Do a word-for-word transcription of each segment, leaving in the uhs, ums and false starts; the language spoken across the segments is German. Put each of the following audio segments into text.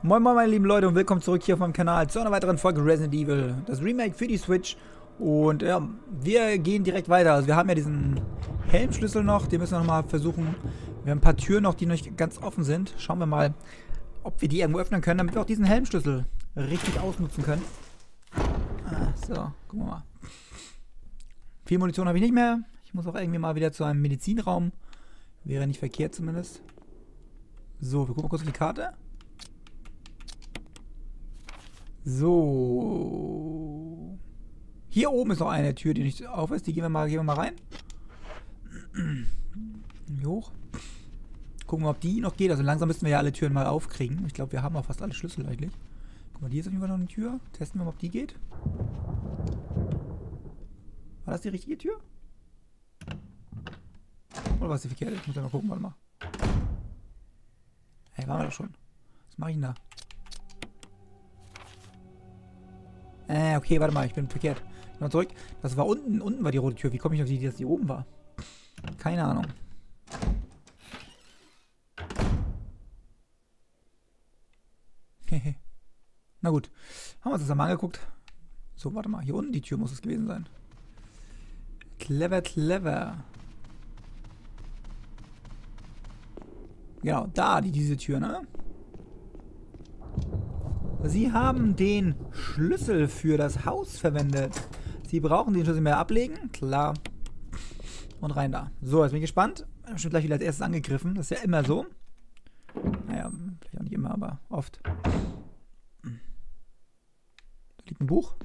Moin moin meine lieben Leute und willkommen zurück hier auf meinem Kanal zu einer weiteren Folge Resident Evil, das Remake für die Switch. Und ja, wir gehen direkt weiter. Also wir haben ja diesen Helmschlüssel noch, den müssen wir nochmal versuchen. Wir haben ein paar Türen noch, die noch nicht ganz offen sind. Schauen wir mal, ob wir die irgendwo öffnen können, damit wir auch diesen Helmschlüssel richtig ausnutzen können. Ah, so, gucken wir mal. Viel Munition habe ich nicht mehr. Ich muss auch irgendwie mal wieder zu einem Medizinraum. Wäre nicht verkehrt zumindest. So, wir gucken mal kurz auf die Karte. So. Hier oben ist noch eine Tür, die nicht auf ist. Die gehen wir mal, gehen wir mal rein. Hier hoch. Gucken wir, ob die noch geht. Also langsam müssen wir ja alle Türen mal aufkriegen. Ich glaube, wir haben auch fast alle Schlüssel eigentlich. Guck mal, hier ist auf jeden Fall noch eine Tür. Testen wir mal, ob die geht. War das die richtige Tür? Oder war es die verkehrte? Ich muss ja mal gucken, warte mal. Hey, waren wir da schon? Was mache ich denn da? Äh, okay, warte mal, ich bin verkehrt. Mal zurück. Das war unten, unten war die rote Tür. Wie komme ich auf die, dass die oben war? Keine Ahnung. Hehe. Na gut. Haben wir uns das einmal angeguckt. So, warte mal. Hier unten die Tür muss es gewesen sein. Clever, clever. Genau, da, die, diese Tür, ne? Sie haben den Schlüssel für das Haus verwendet. Sie brauchen den Schlüssel mehr ablegen. Klar. Und rein da. So, jetzt bin ich gespannt. Ich bin schon gleich wieder als erstes angegriffen. Das ist ja immer so. Naja, vielleicht auch nicht immer, aber oft. Da liegt ein Buch.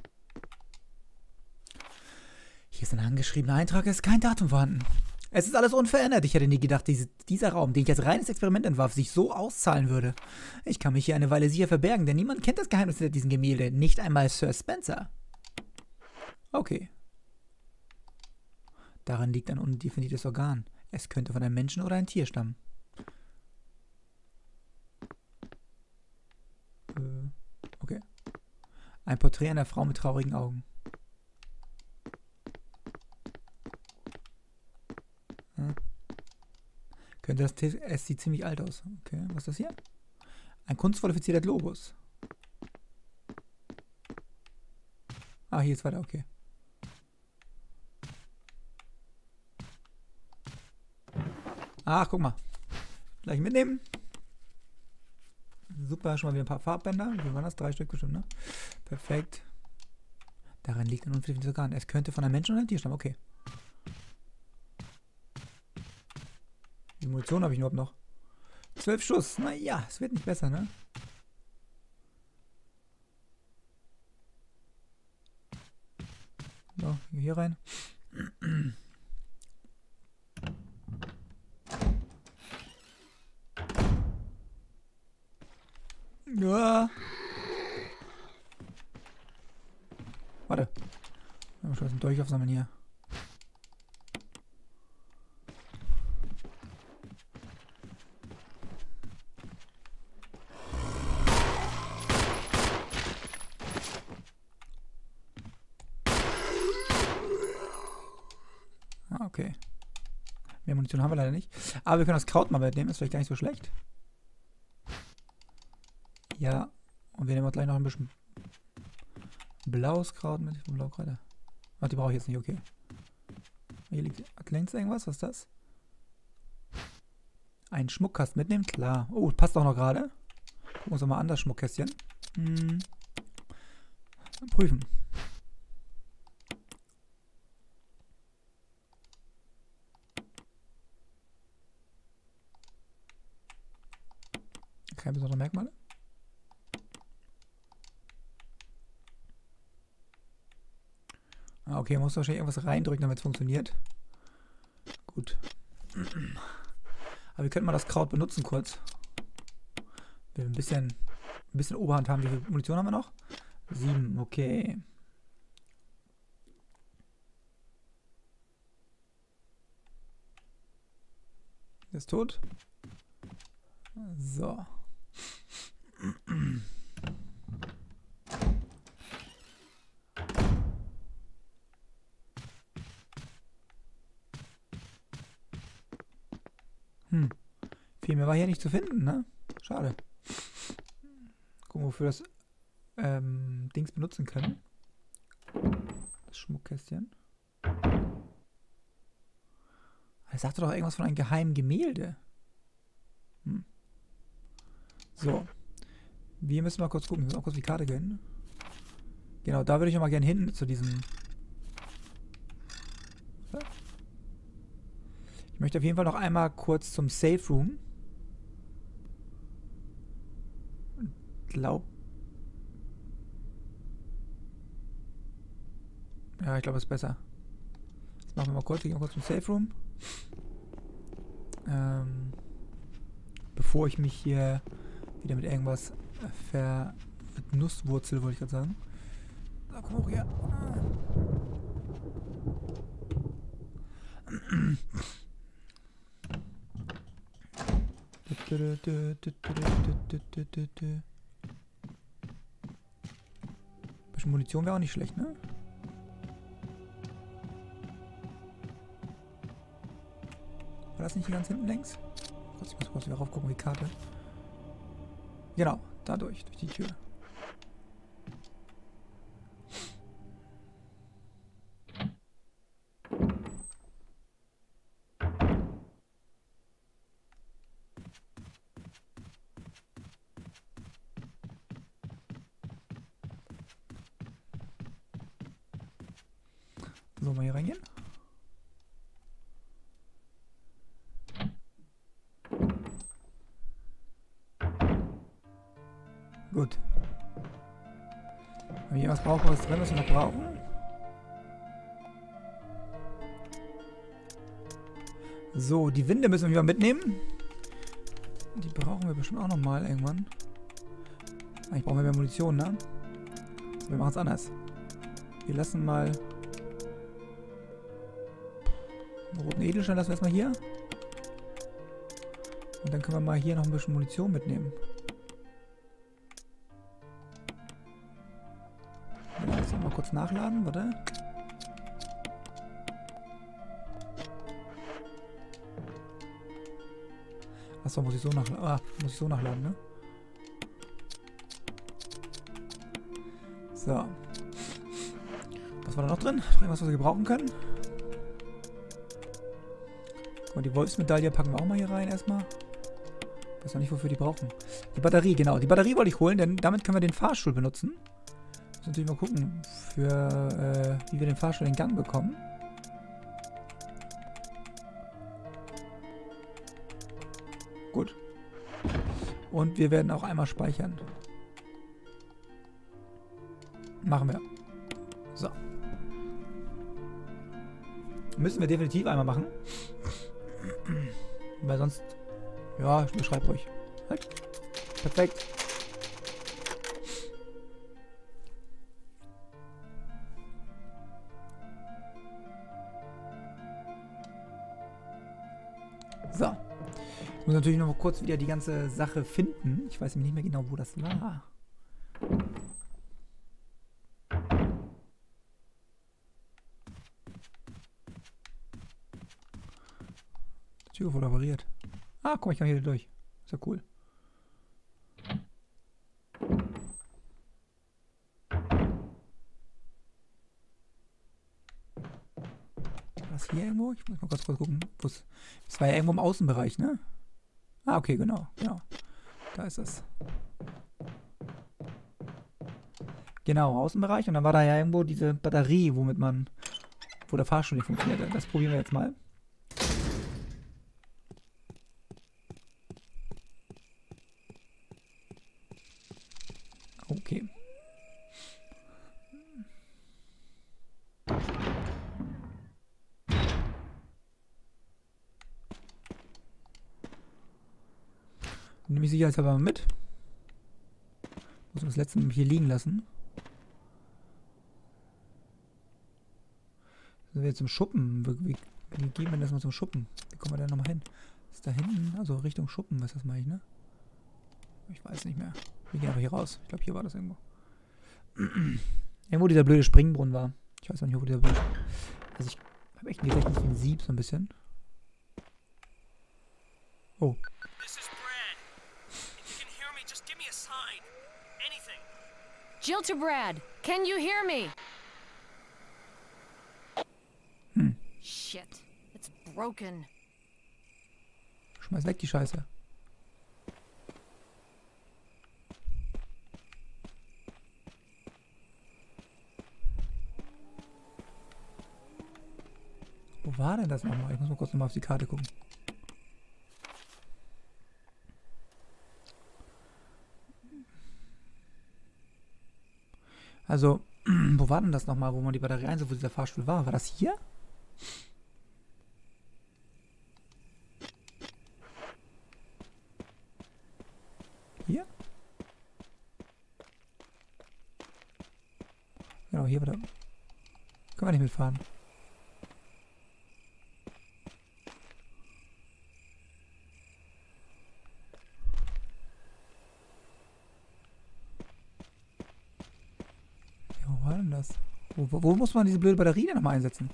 Hier ist ein angeschriebener Eintrag. Es ist kein Datum vorhanden. Es ist alles unverändert. Ich hätte nie gedacht, diese, dieser Raum, den ich als reines Experiment entwarf, sich so auszahlen würde. Ich kann mich hier eine Weile sicher verbergen, denn niemand kennt das Geheimnis hinter diesem Gemälde. Nicht einmal Sir Spencer. Okay. Daran liegt ein undefiniertes Organ. Es könnte von einem Menschen oder einem Tier stammen. Äh, okay. Ein Porträt einer Frau mit traurigen Augen. Könnte das T es sieht ziemlich alt aus. Okay, was ist das hier? Ein kunstvoll verzierter Globus. Ah, hier ist weiter, okay. Ach, guck mal. Gleich mitnehmen. Super, schon mal wieder ein paar Farbbänder. Wie waren das? Drei Stück bestimmt, ne? Perfekt. Daran liegt ein unverständliches Organ. Es könnte von einem Menschen oder einem Tier stammen. Okay. Wie viel Munition habe ich überhaupt noch? Zwölf Schuss. Naja, es wird nicht besser, ne? So, hier rein. Ja. Warte. Wir müssen schon einen Dolch aufsammeln hier. Okay. Mehr Munition haben wir leider nicht. Aber wir können das Kraut mal mitnehmen. Ist vielleicht gar nicht so schlecht. Ja. Und wir nehmen auch gleich noch ein bisschen blaues Kraut mit. Blaukreide. Ach, die brauche ich jetzt nicht. Okay. Hier liegt links irgendwas. Was ist das? Ein Schmuckkasten mitnehmen. Klar. Oh, passt auch noch gerade. Gucken wir uns mal an, das Schmuckkästchen. Hm. Prüfen. Keine besonderen Merkmale. Ah, okay, man muss wahrscheinlich irgendwas reindrücken, damit es funktioniert. Gut. Aber wir könnten mal das Kraut benutzen kurz. Wir ein bisschen, ein bisschen Oberhand haben. Wie viel Munition haben wir noch? Sieben, okay. Der ist tot. So. Hm. Viel mehr war hier nicht zu finden, ne? Schade. Gucken, wofür das ähm, Dings benutzen können. Das Schmuckkästchen. Er sagte doch irgendwas von einem geheimen Gemälde. Hm. So. Wir müssen mal kurz gucken. Wir müssen auch kurz die Karte gehen. Genau, da würde ich noch mal gerne hin zu diesem... Ich möchte auf jeden Fall noch einmal kurz zum Safe Room. Glaub... Ja, ich glaube, es ist besser. Das machen wir mal kurz. Gehen wir kurz zum Safe Room. Ähm... Bevor ich mich hier wieder mit irgendwas ver... mit Nusswurzel, wollte ich gerade sagen. Da, komm hoch hier. Bisschen Munition wäre auch nicht schlecht, ne? War das nicht hier ganz hinten längs? Kurz, ich muss kurz wieder rauf gucken, die Karte. Genau, dadurch, durch die Tür. So, mal hier reingehen. Gut. Haben wir hier was Brauchbares drin, was wir noch brauchen? So, die Winde müssen wir wieder mitnehmen. Die brauchen wir bestimmt auch nochmal irgendwann. Eigentlich brauchen wir mehr Munition, ne? So, wir machen es anders. Wir lassen mal... Den roten Edelstein lassen wir erstmal hier. Und dann können wir mal hier noch ein bisschen Munition mitnehmen. Ja, jetzt mal kurz nachladen, warte. Achso, muss ich so nachladen. Ah, muss ich so nachladen, ne? So. Was war da noch drin? Noch irgendwas, was wir gebrauchen können? Und die Wolfsmedaille packen wir auch mal hier rein erstmal. Ich weiß noch nicht, wofür die brauchen. Die Batterie, genau. Die Batterie wollte ich holen, denn damit können wir den Fahrstuhl benutzen. Müssen natürlich mal gucken, für äh, wie wir den Fahrstuhl in Gang bekommen. Gut. Und wir werden auch einmal speichern. Machen wir. So. Müssen wir definitiv einmal machen. Weil sonst... Ja, ich schreibe ruhig. Halt. Perfekt. So. Ich muss natürlich noch mal kurz wieder die ganze Sache finden. Ich weiß nicht mehr genau, wo das war. Die Tür wurde repariert. Ah, guck mal, ich kann hier durch. Ist ja cool. Was hier irgendwo? Ich muss mal kurz, kurz gucken. Das war ja irgendwo im Außenbereich, ne? Ah, okay, genau. genau. Da ist es. Genau, Außenbereich. Und dann war da ja irgendwo diese Batterie, womit man... wo der Fahrstuhl nicht funktionierte. Das probieren wir jetzt mal. Okay. Nehme ich sicherheitshalber mal mit. Muss das letzte nämlich hier liegen lassen. Sind wir jetzt im Schuppen? Wie, wie gehen wir das mal zum Schuppen? Wie kommen wir da nochmal hin? Ist da hinten? Also Richtung Schuppen, was das meine ich, ne? Ich weiß nicht mehr. Wir gehen einfach hier raus. Ich glaube, hier war das irgendwo. Irgendwo dieser blöde Springbrunnen war. Ich weiß noch nicht, wo dieser blöde... Also ich habe echt ein Gedächtnis wie ein Sieb, so ein bisschen. Oh. Gilterbrad, can you hear me? Hm. Shit, it's broken. Schmeiß weg die Scheiße. Wo war denn das nochmal? Ich muss mal kurz nochmal auf die Karte gucken. Also, wo war denn das nochmal, wo man die Batterie einsetzt, wo dieser Fahrstuhl war? War das hier? Hier? Genau, hier war da. Können wir nicht mitfahren. Wo war denn das? Wo, wo, wo muss man diese blöde Batterie denn nochmal einsetzen?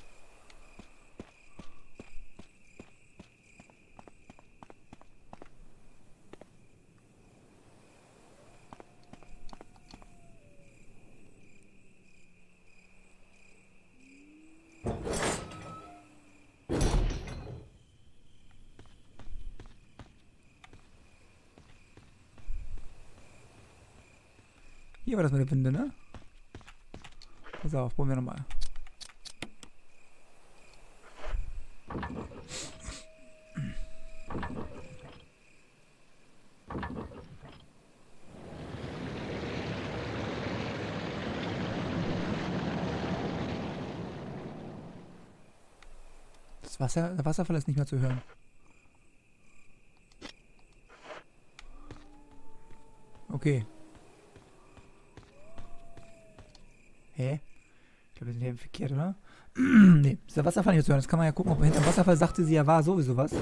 Hier war das mit der Winde, ne? Pass auf, probieren wir nochmal. Das Wasser, der Wasserfall ist nicht mehr zu hören. Okay. Hä? Ich glaube, wir sind hier verkehrt, oder? Nee, ist der Wasserfall nicht zu hören. Das kann man ja gucken, ob hinter dem Wasserfall sagte sie ja war sowieso was.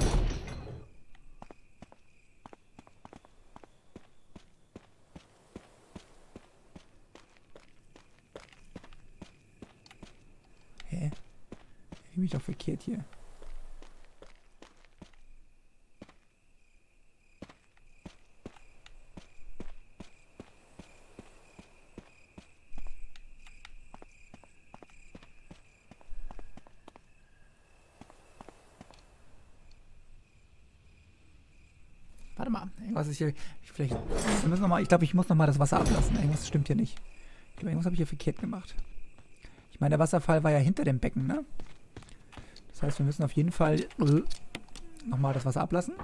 Hä? Ich bin mich doch verkehrt hier. Warte mal, irgendwas ist hier. Ich, vielleicht, wir müssen noch mal, ich glaube, ich muss noch mal das Wasser ablassen. Irgendwas stimmt hier nicht. Ich glaube, irgendwas habe ich hier verkehrt gemacht. Ich meine, der Wasserfall war ja hinter dem Becken, ne? Das heißt, wir müssen auf jeden Fall äh, noch mal das Wasser ablassen.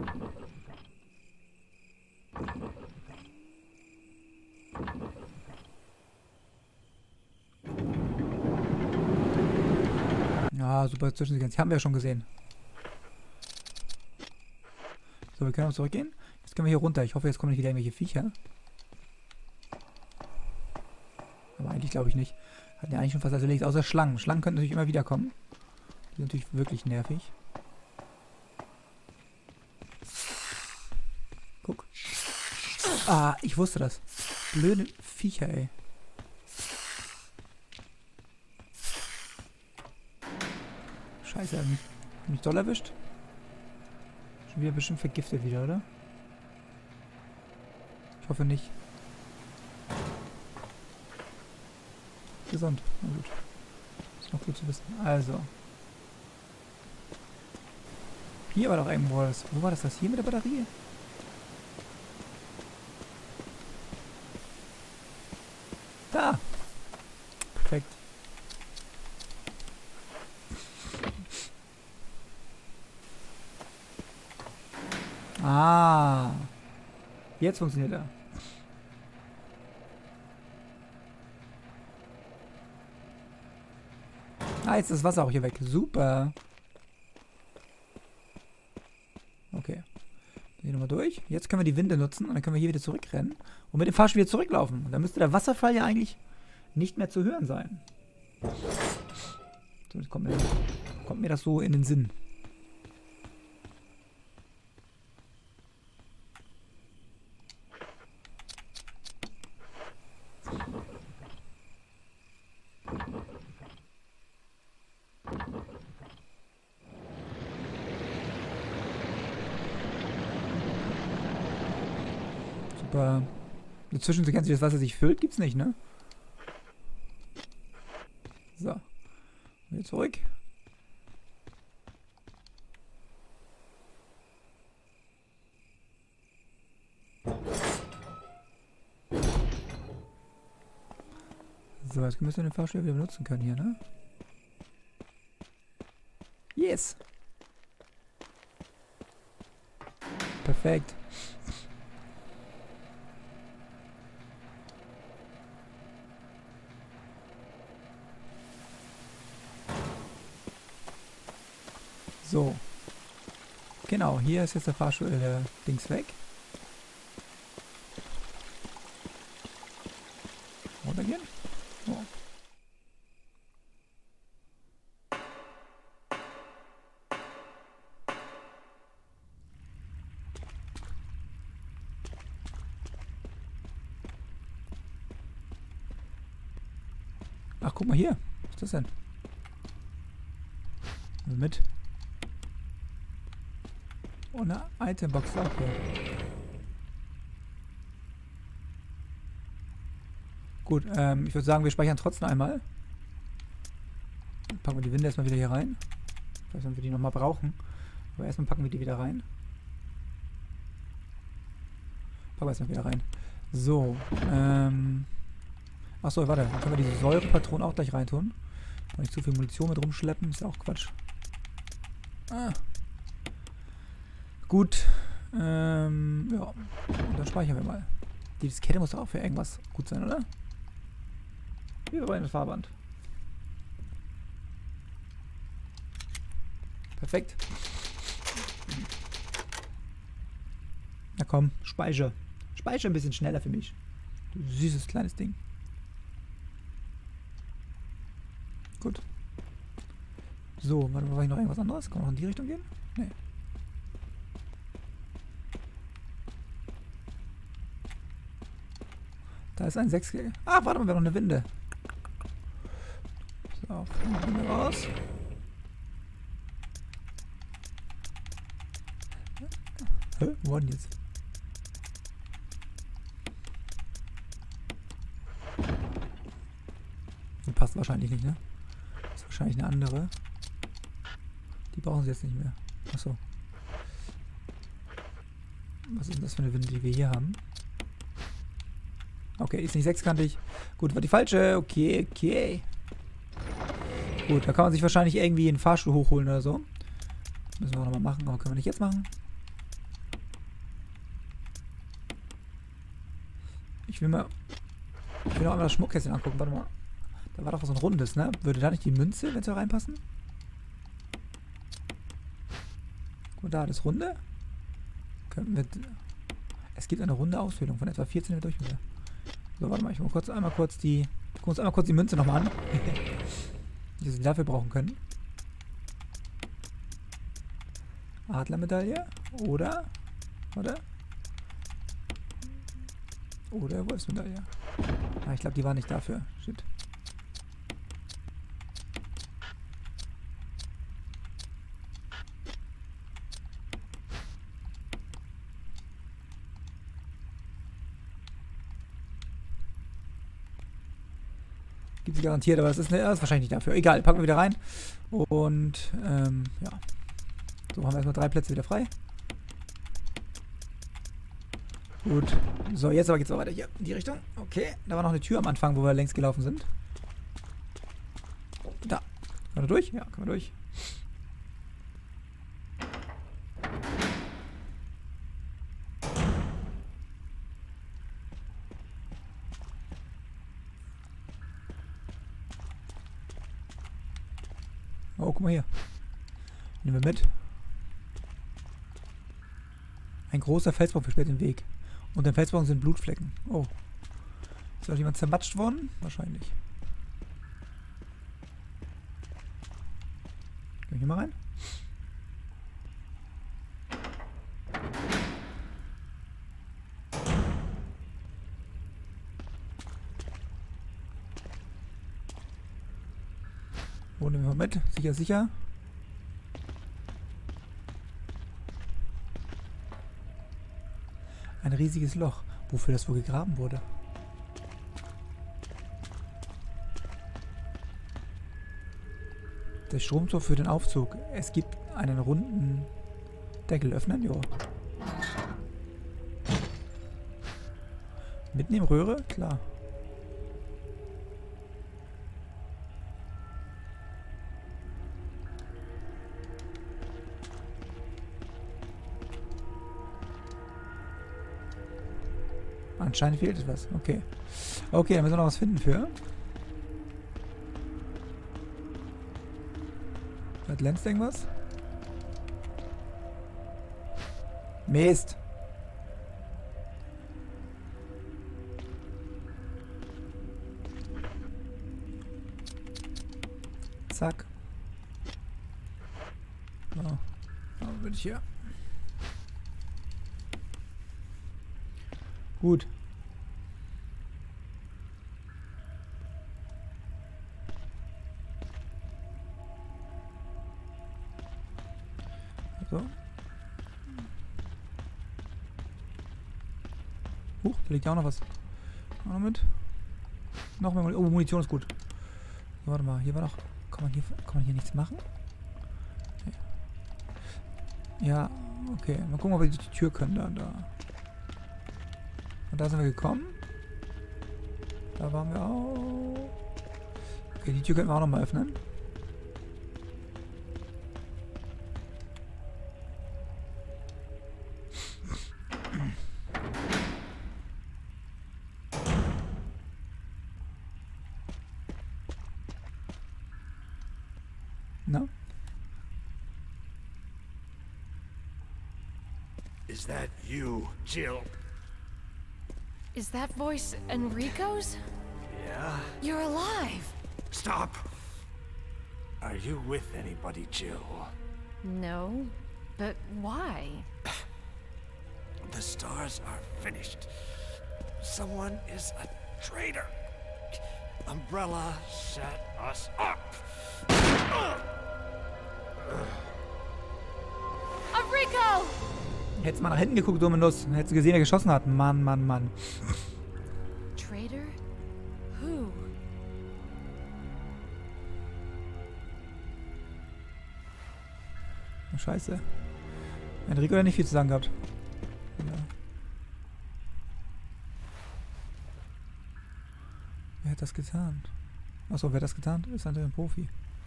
Ja, super Zwischensequenz. Die haben wir ja schon gesehen. So, wir können auch zurückgehen. Jetzt können wir hier runter. Ich hoffe, jetzt kommen nicht wieder irgendwelche Viecher. Aber eigentlich glaube ich nicht. Hatten ja eigentlich schon fast alles erledigt. Außer Schlangen. Schlangen könnten natürlich immer wieder kommen. Die sind natürlich wirklich nervig. Guck. Ah, ich wusste das. Blöde Viecher, ey. Scheiße, hat mich, hat mich doll erwischt. Schon wieder bestimmt vergiftet wieder, oder? Ich hoffe nicht. Gesund. Na gut. Ist noch gut zu wissen. Also. Hier war doch irgendwo das. Wo war das? Das hier mit der Batterie? Da! Perfekt. Ah. Jetzt funktioniert er. Ah, jetzt ist das Wasser auch hier weg. Super. Okay. Gehen wir nochmal durch. Jetzt können wir die Winde nutzen und dann können wir hier wieder zurückrennen und mit dem Fahrstuhl wieder zurücklaufen. Und dann müsste der Wasserfall ja eigentlich nicht mehr zu hören sein. So, jetzt kommt mir, kommt mir das so in den Sinn. Super. Eine Zwischensequenz, wie das Wasser sich füllt, gibt's nicht, ne? Zurück. So, jetzt müssen wir den Fahrstuhl wieder benutzen können hier, ne? Yes! Perfekt. So. Genau, hier ist jetzt der Fahrstuhl, der Dings weg. Runtergehen. So. Ach, guck mal hier. Was ist das denn? Also mit. Oh, eine Itembox auch hier. Gut, ähm, ich würde sagen, wir speichern trotzdem einmal. Dann packen wir die Winde erstmal wieder hier rein. Ich weiß nicht, ob wir die nochmal brauchen. Aber erstmal packen wir die wieder rein. Packen wir erstmal wieder rein. So, ähm... Achso, warte, dann können wir diese Säurepatronen auch gleich reintun. Nicht zu viel Munition mit rumschleppen, ist ja auch Quatsch. Ah. Gut, ähm, ja. Und dann speichern wir mal. Die Diskette muss doch auch für irgendwas gut sein, oder? Hier bei das Fahrband. Perfekt. Na komm, speichere. Speichere ein bisschen schneller für mich. Du süßes kleines Ding. Gut. So, warte mal, war ich noch irgendwas anderes? Kann man noch in die Richtung gehen? Nee. Da ist ein sechs. Ah, warte mal, wir haben noch eine Winde. So, Winde raus. Hä? Wo war denn jetzt? Die passt wahrscheinlich nicht, ne? Das ist wahrscheinlich eine andere. Die brauchen sie jetzt nicht mehr. Achso. Was ist denn das für eine Winde, die wir hier haben? Okay, ist nicht sechskantig. Gut, war die falsche. Okay, okay. Gut, da kann man sich wahrscheinlich irgendwie einen Fahrstuhl hochholen oder so. Müssen wir auch nochmal machen, aber können wir nicht jetzt machen. Ich will mal... Ich will noch einmal das Schmuckkästchen angucken. Warte mal. Da war doch so ein rundes, ne? Würde da nicht die Münze, wenn es da reinpassen? Guck mal da, das Runde. Könnten wir... Es gibt eine runde Ausfüllung von etwa vierzehn Durchmesser. So, warte mal, ich muss kurz, einmal kurz die... Gucken uns einmal kurz die Münze nochmal an. Die sie dafür brauchen können. Adlermedaille. Oder... Warte. Oder Wolfsmedaille. Ah, ich glaube, die war nicht dafür. Shit. Gibt sie garantiert, aber das ist, eine, das ist wahrscheinlich nicht dafür. Egal, packen wir wieder rein. Und, ähm, ja. So, haben wir erstmal drei Plätze wieder frei. Gut. So, jetzt aber geht's auch weiter hier in die Richtung. Okay, da war noch eine Tür am Anfang, wo wir längst gelaufen sind. Da. Können wir durch? Ja, können wir durch. Oh, guck mal hier. Nehmen wir mit. Ein großer Felsbrocken versperrt den Weg. Und im Felsbrocken sind Blutflecken. Oh. Ist da jemand zermatscht worden? Wahrscheinlich. Gehen wir hier mal rein? Wo nehmen wir mal mit? Sicher, sicher. Ein riesiges Loch. Wofür das wohl gegraben wurde? Der Stromzug für den Aufzug. Es gibt einen runden Deckel. Öffnen? Jo. Mitnehmen Röhre? Klar. Anscheinend fehlt etwas. Okay. Okay, dann müssen wir noch was finden für. Hat Lenz irgendwas? Mist. Zack. So. Dann bin ich hier. Gut. So. Huch, da liegt ja auch noch was. Auch noch mit. Noch mehr Munition. Oh, Munition ist gut. So, warte mal, hier war noch. Kann man hier, kann man hier nichts machen? Ja, okay. Mal gucken, ob wir durch die Tür können. Da, da. Und da sind wir gekommen. Da waren wir auch. Okay, die Tür können wir auch nochmal öffnen. No? Is that you, Jill? Is that voice Enrico's? Yeah? You're alive! Stop! Are you with anybody, Jill? No, but why? The stars are finished. Someone is a traitor. Umbrella set us up. Enrico! Hättest mal nach hinten geguckt, dumme Nuss. Hättest du gesehen, wer geschossen hat. Mann, Mann, Mann. Traitor? Who? Oh, scheiße. Enrico hat nicht viel zu sagen gehabt. Ja. Wer hat das getan? Achso, wer hat das getan? Ist natürlich ein Profi.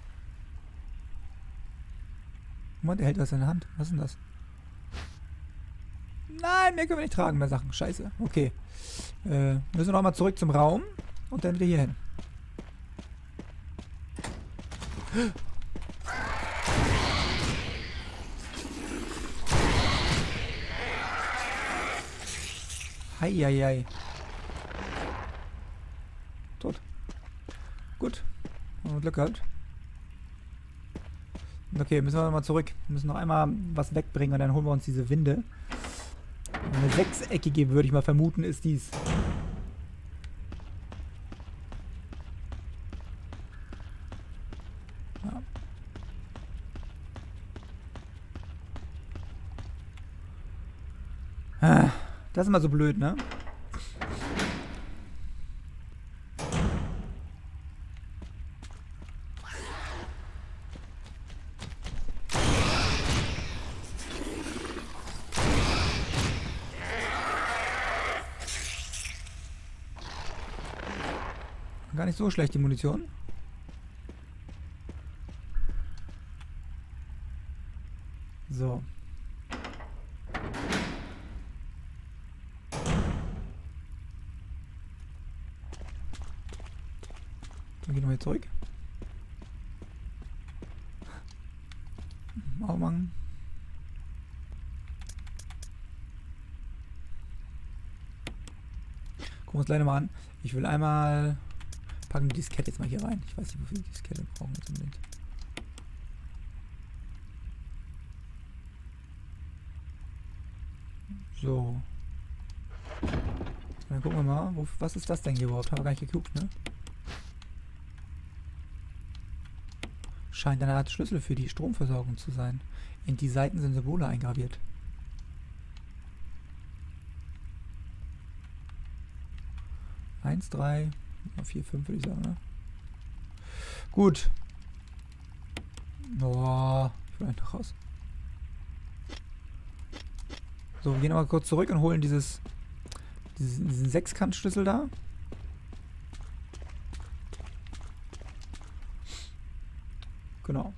Moment, er hält was in der Hand. Was ist denn das? Nein, mehr können wir nicht tragen, mehr Sachen. Scheiße. Okay. Äh, müssen wir nochmal zurück zum Raum und dann wieder hier hin. Heieiei. Tot. Gut. Haben wir Glück gehabt. Okay, müssen wir nochmal zurück. Wir müssen noch einmal was wegbringen und dann holen wir uns diese Winde. Eine sechseckige, würde ich mal vermuten, ist dies. Ja. Ah, das ist immer so blöd, ne? Gar nicht so schlecht, die Munition. So. Dann gehen wir hier zurück. Aufmachen. Gucken wir uns gleich mal an. Ich will einmal... Packen die Diskette jetzt mal hier rein. Ich weiß nicht, wofür die Diskette brauchen jetzt unbedingt. So. Dann gucken wir mal, wo, was ist das denn hier überhaupt? Haben wir gar nicht geguckt, ne? Scheint eine Art Schlüssel für die Stromversorgung zu sein. In die Seiten sind Symbole eingraviert. Eins, drei, vier, fünf würde ich sagen, ne? Gut. Boah, ich will einfach raus. So, wir gehen aber kurz zurück und holen dieses, diesen, diesen Sechskantschlüssel da. Genau.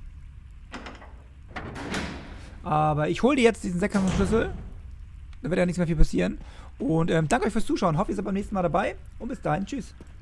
Aber ich hole dir jetzt diesen Sechskantschlüssel. Da wird ja nichts mehr viel passieren. Und ähm, danke euch fürs Zuschauen. Hoffe, ihr seid beim nächsten Mal dabei. Und bis dahin, tschüss.